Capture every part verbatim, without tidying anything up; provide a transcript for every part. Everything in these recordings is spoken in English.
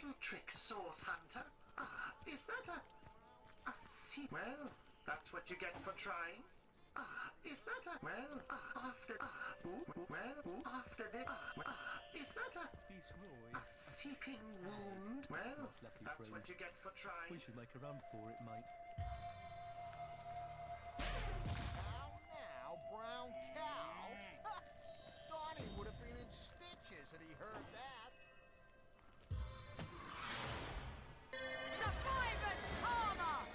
little trick, Sauce Hunter. Ah, is that a... a sea... Well, that's what you get for trying. Ah, is that a... Well, ah, after... Ah, ooh, ooh, well, ooh, after the... Ah, ah, is that a... This Roy a seeping wound? Well, lucky that's friend. what you get for trying. We should make a run for it, mate. Now, now, brown cow? Donnie would have been in stitches had he heard that. Survivor's Karma!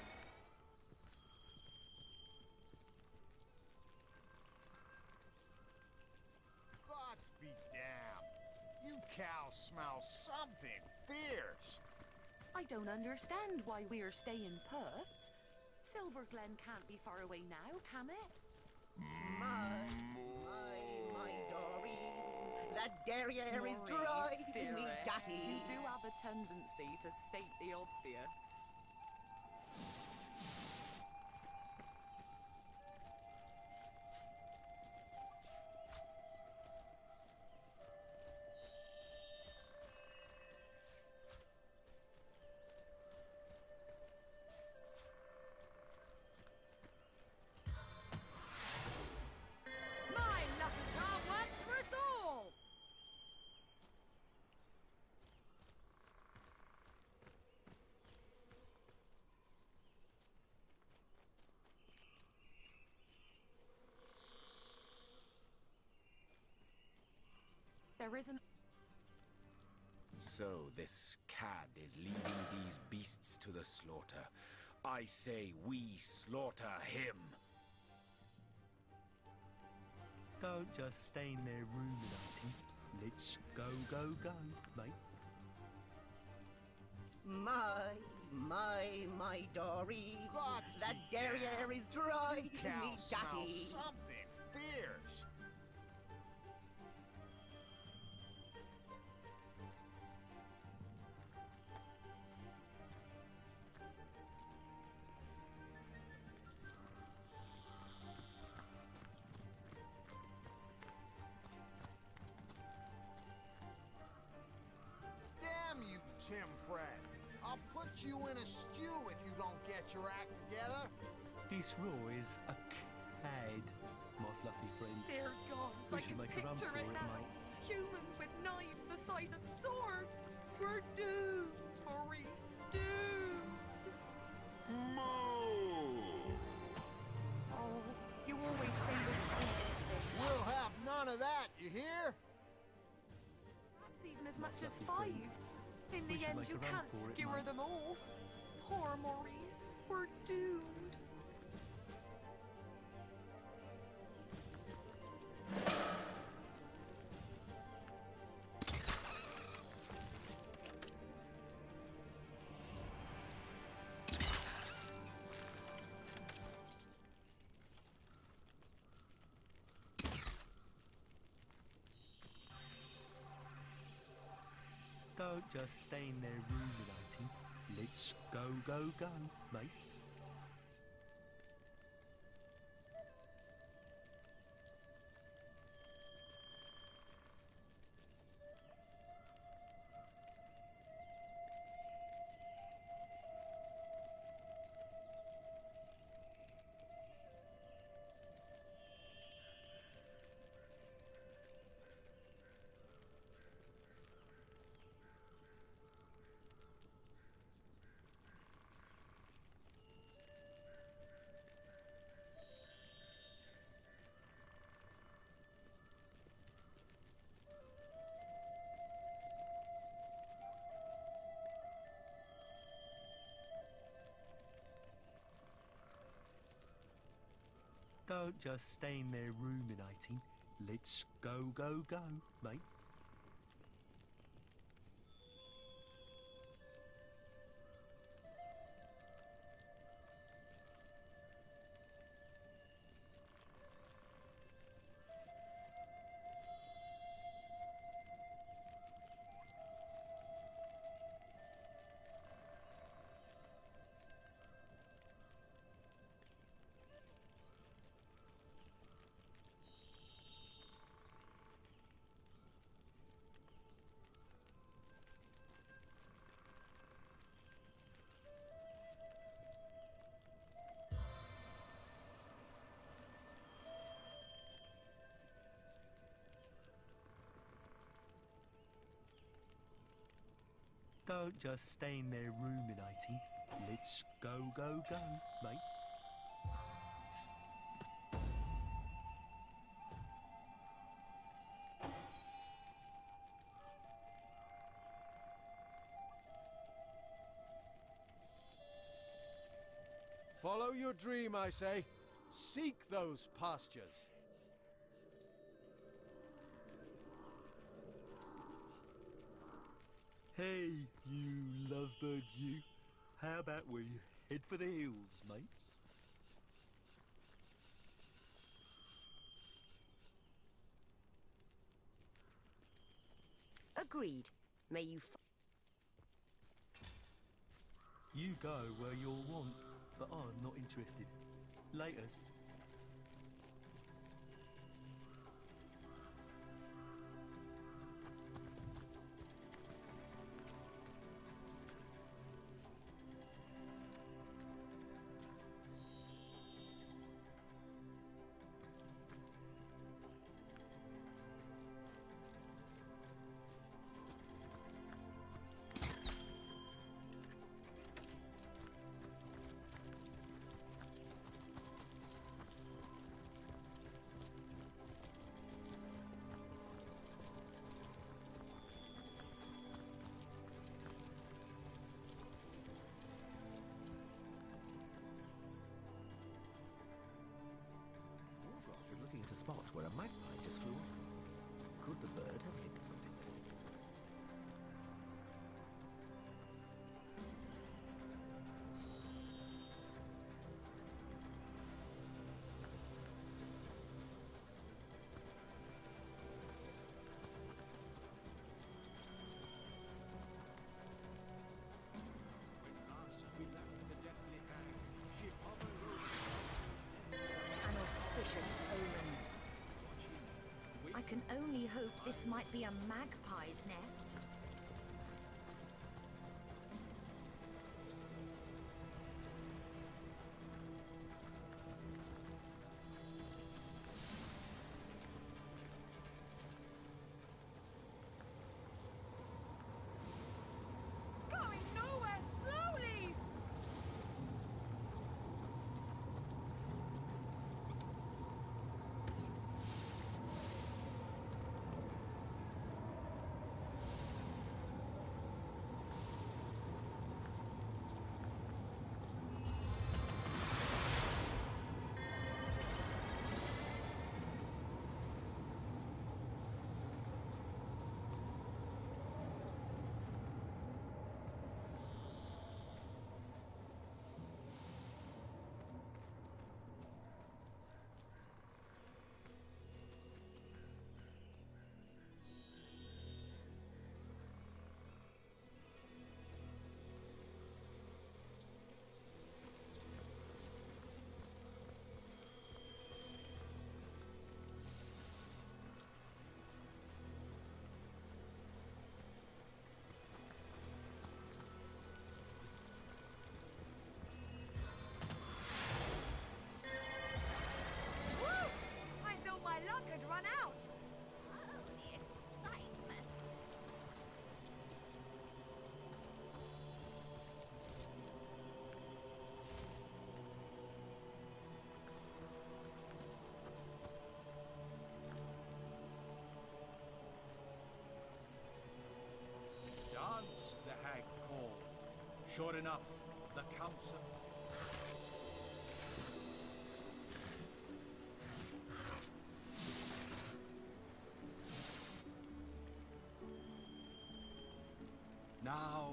Gods be damned. You cows smell something fierce. I don't understand why we're staying put. Silver Glen can't be far away now, can it? My, my, my Doreen. That derriere is driving me dearest, datty. You do have a tendency to state the obvious. My lucky charm works for us all! There isn't... So this cad is leading these beasts to the slaughter. I say we slaughter him. Don't just stay in there ruminating. Let's go, go, go, mates. My, my, my Doreen. Gods be That derriere damned. is driving me Cows smell datty. something fierce. Damn you, Tim Fred. I'll put you in a stew if you don't get your act together. This Roy's a cad, my fluffy friend. Dear gods, We I should can make a run picture for it it, now. mate. Humans with knives the size of swords. We're doomed, Maurice, doomed. Moo! Oh, you always say the sweetest thing. We'll have none of that, you hear? Perhaps even as much as fluffy five. friend. In We the should end, make you a run can't for it, skewer mate. them all. Poor Maurice, we're doomed. Don't just stay in there ruminating. Let's go, go, go, mates. Don't just stay in there ruminating. Let's go, go, go, mates. Don't just stay in there ruminating. Let's go, go, go, mates. Follow your dream, I say. Seek those pastures. Hey, you lovebirds, you. How about we head for the hills, mates? Agreed. May you f- You go where you'll want, but I'm not interested. Laters. Wargrok is looking to spot where a magpie just flew off. Could the bird have hit something there? an auspicious omen. I can only hope this might be a magpie's nest. Going nowhere slowly! Woo! I thought my luck had run out. Oh, the excitement. Dance, the hag called. Sure enough, the council. Now,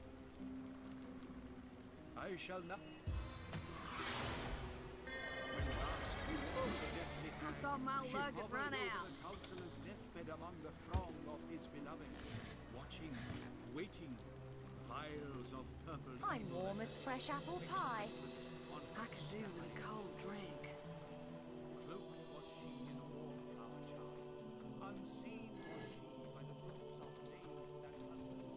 I shall not. When last we rode the deathly I hag, thought my she luck had hovered run over out. the councillor's deathbed among the throng of his beloved, watching, waiting, vials of purple. I'm warm as fresh apple pie. On I could do with a cold drink. Cloaked was she in a wallflower charm. Unseen was she by the groups of maids and husbands.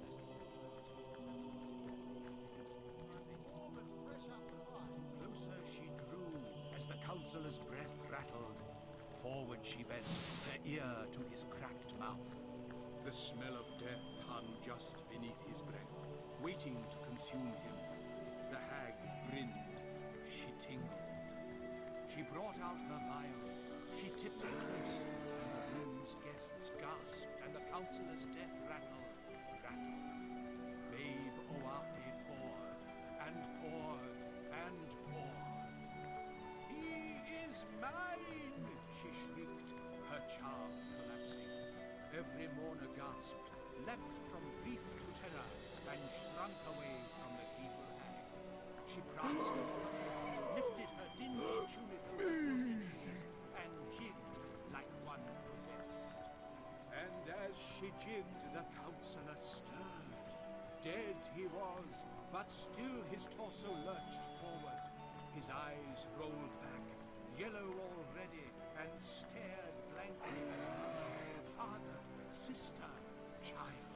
Warm as fresh apple pie. Closer she drew as the councillor's breath rattled. Forward she bent, her ear to his cracked mouth. The smell of death hung just beneath his breath. waiting to consume him. The hag grinned. She tingled. She brought out her vial. She tipped it close, and the room's guests gasped, and the councillor's death rattle rattled. Babe Oapi poured, and poured, and poured. He is mine, she shrieked, her charm collapsing. Every mourner gasped, leapt from grief to terror, and shrunk away from the gleeful hag. She pranced upon the floor, lifted her dingy tunic over her knees, and jigged like one possessed. And as she jigged, the councillor stirred. Dead he was, but still his torso lurched forward. His eyes rolled back, yellow already, and stared blankly at mother, father, sister, child.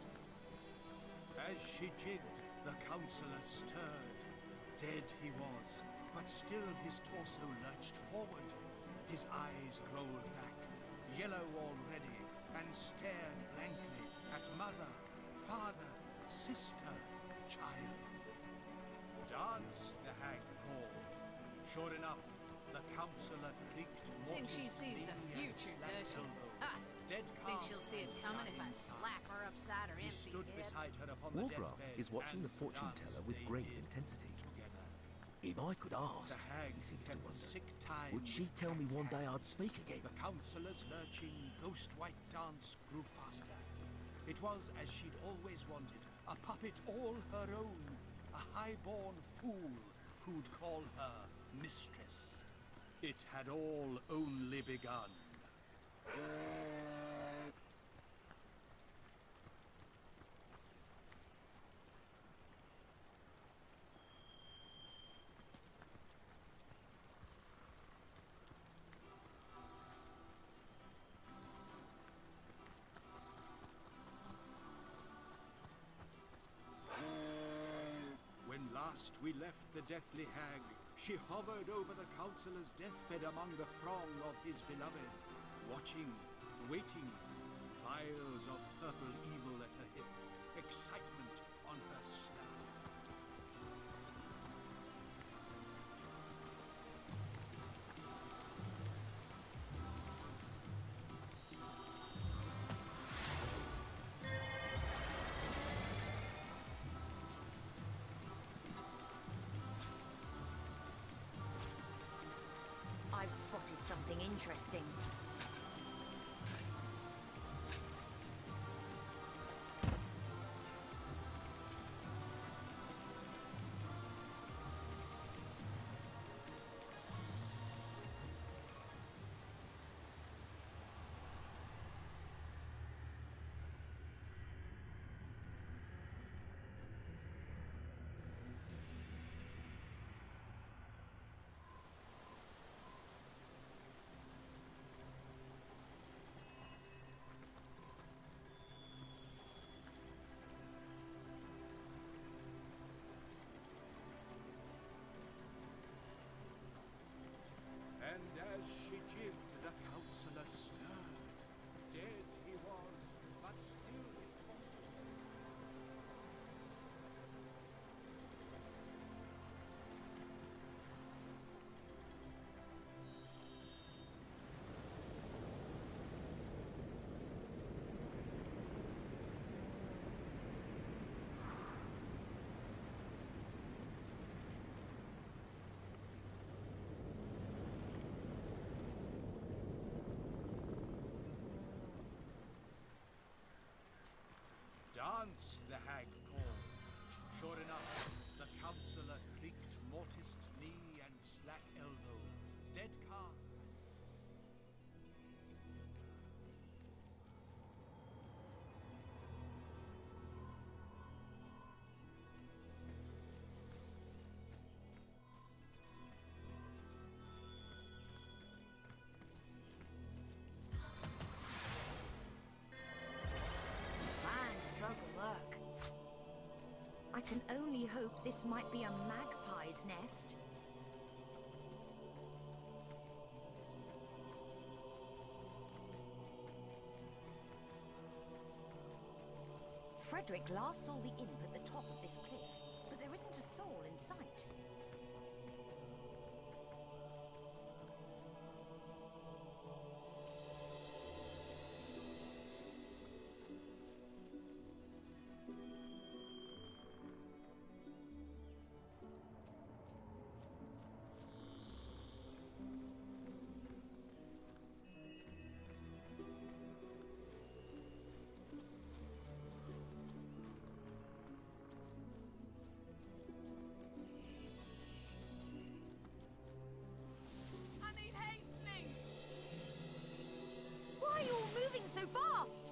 As she jigged, the councillor stirred. Dead he was, but still his torso lurched forward. His eyes rolled back, yellow already, and stared blankly at mother, father, sister, child. Dance, the hag called. Sure enough, the councillor creaked Think she Mortis' sees the knee and future, slapped does she? elbow. Ha! Dead Think calm she'll see it and coming if I dying slap her upside her He empty stood head? beside her upon the Wargraf deathbed, is watching and the fortune danced teller with they great did intensity. together. If I could ask, The hag he seems to kept wonder, sick time. would she tell me one day I'd speak again? The councillor's lurching, ghost-white dance grew faster. It was as she'd always wanted, a puppet all her own, a high-born fool who'd call her mistress. It had all only begun. When last we left the deathly hag, she hovered over the councillor's deathbed among the throng of his beloved, watching, waiting, vials of purple evil at her hip, excitement on her slab. I've spotted something interesting. And as she jigged, the councillor stirred. Dead he was, but still his torso. Dance, the hag called. Sure enough, the councillor creaked mortised knee and slack elbow. Dead calm. Fine stroke of luck. I can only hope this might be a magpie's nest. Fred Cedric last saw the imp at the top of this cliff, but there isn't a soul in sight. Why are you all moving so fast?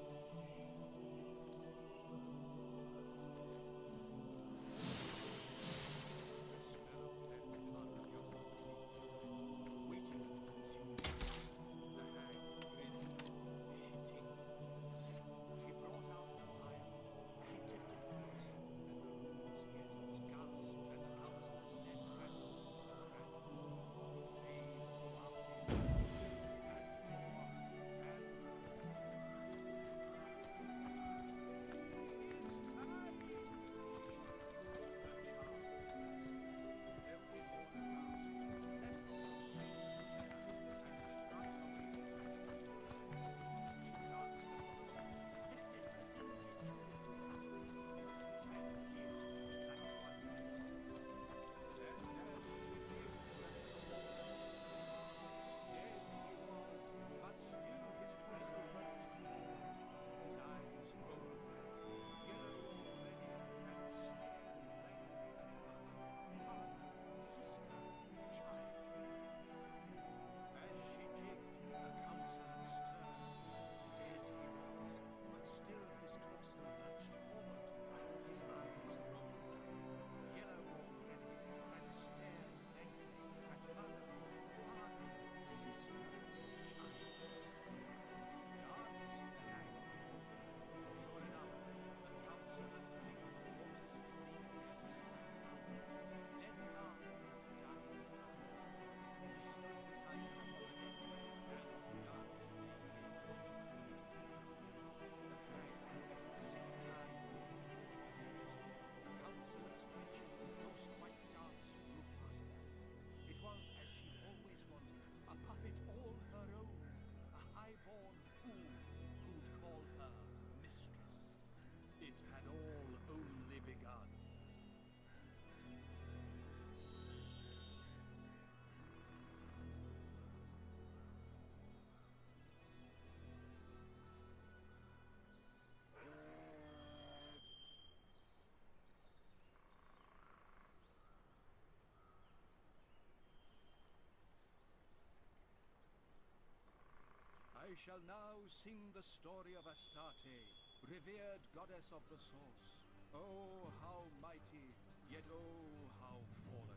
I shall now sing the story of Astarte, revered goddess of the source. Oh, how mighty, yet oh, how fallen.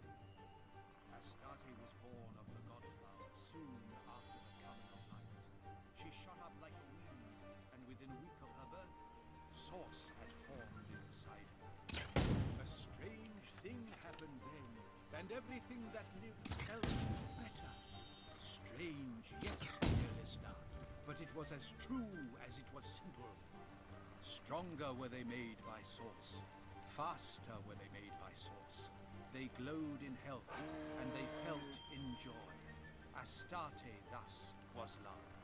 Astarte was born of the godflower soon after the coming of night. She shot up like a wind, and within a week of her birth, Source had formed inside her. A strange thing happened then, and everything that lived felt better. Strange, yes, dear listener, but it was as true as it was simple. Stronger were they made by Source. Faster were they made by Source. They glowed in health, and they felt in joy. Astarte thus was loved.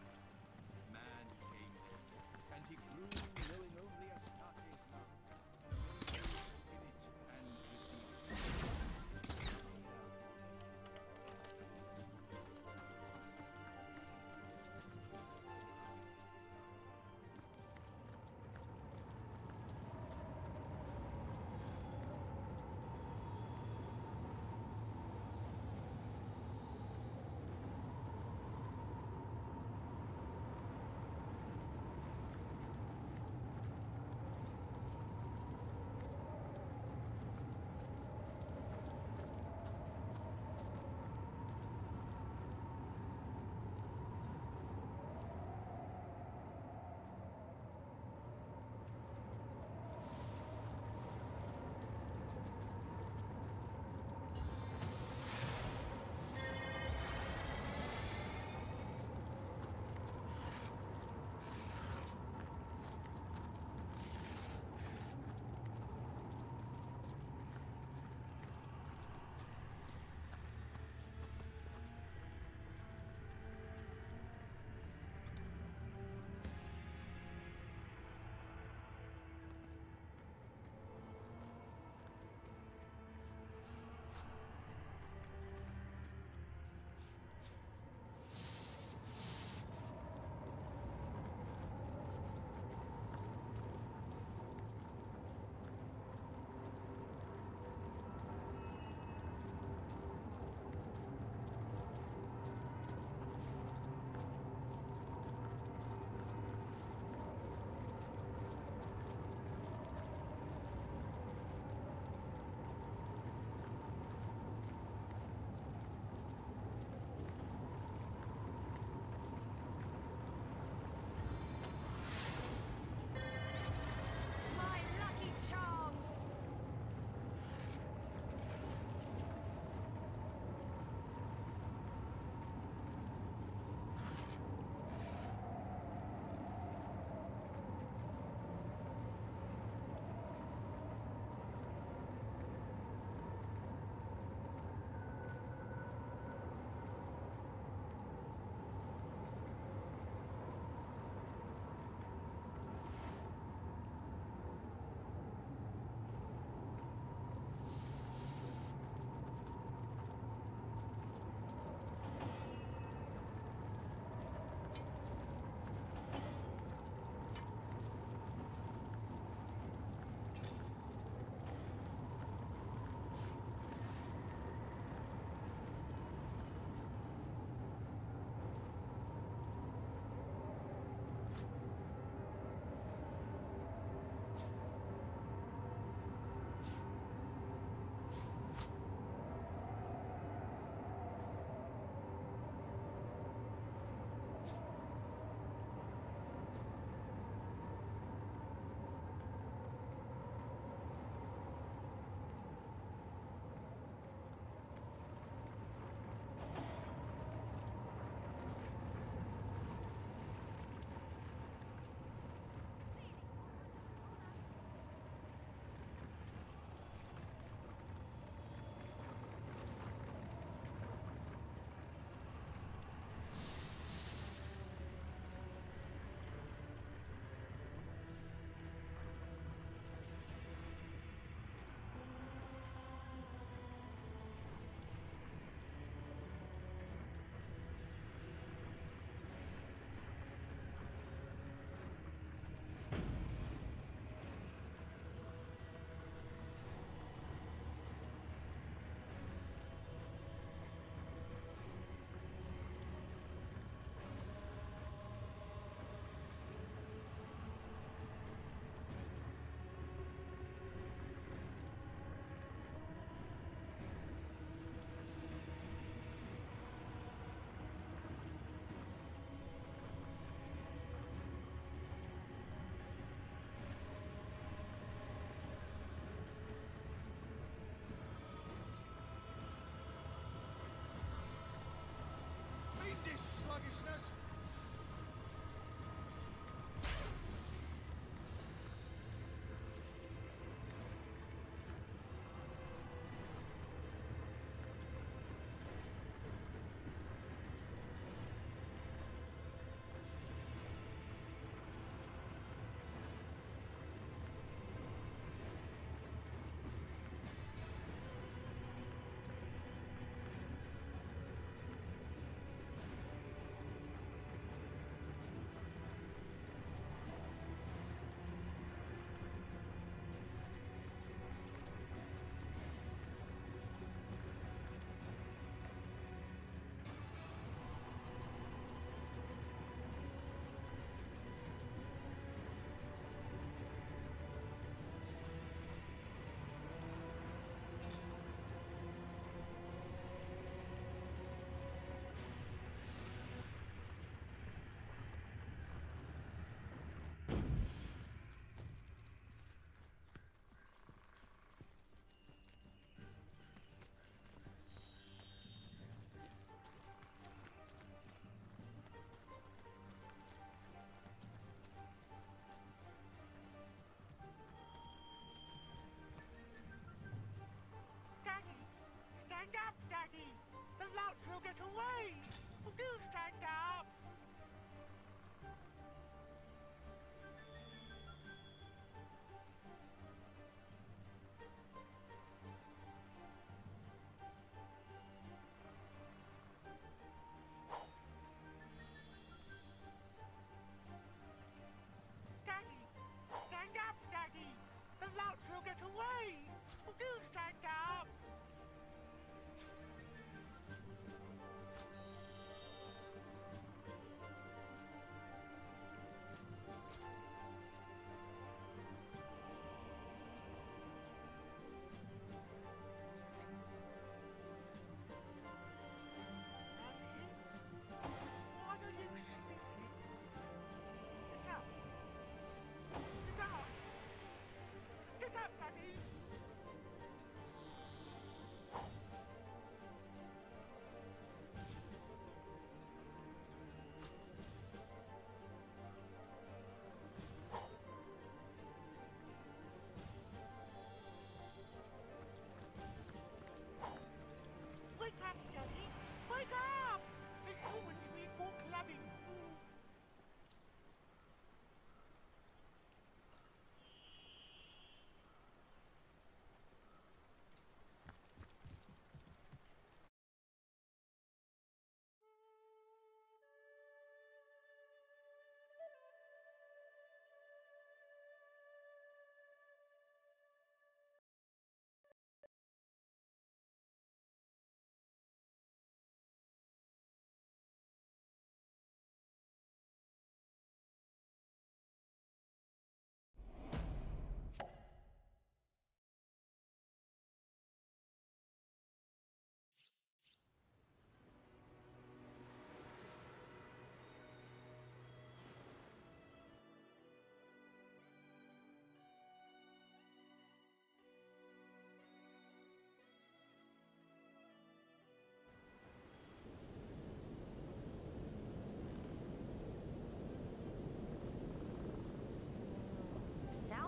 Man came then, and he grew knowing only Astarte's love. In it and received it.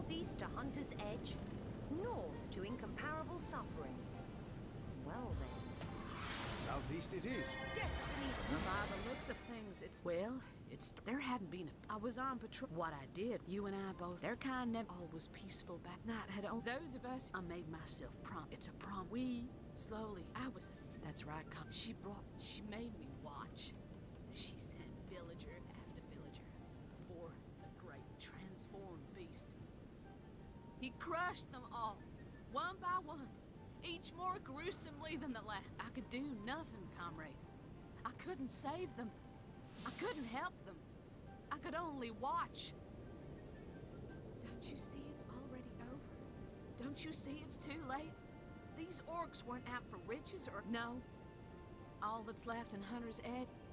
southeast to Hunter's Edge, north to incomparable suffering. Well then. Southeast it is. Destiny's By the looks of things, it's... Well, it's... There hadn't been a... I was on patrol. What I did, you and I both... Their kind never... All was peaceful back... Night had... On those of us... I made myself prom... It's a prom... We... Slowly... I was... A th That's right, Com. She brought... She made me watch. She sent villager after villager before the great transformed beast. He crushed them all, one by one, each more gruesomely than the last. I could do nothing, comrade. I couldn't save them. I couldn't help them. I could only watch. Don't you see it's already over? Don't you see it's too late? These orcs weren't out for riches or... No. All that's left in Hunter's Edge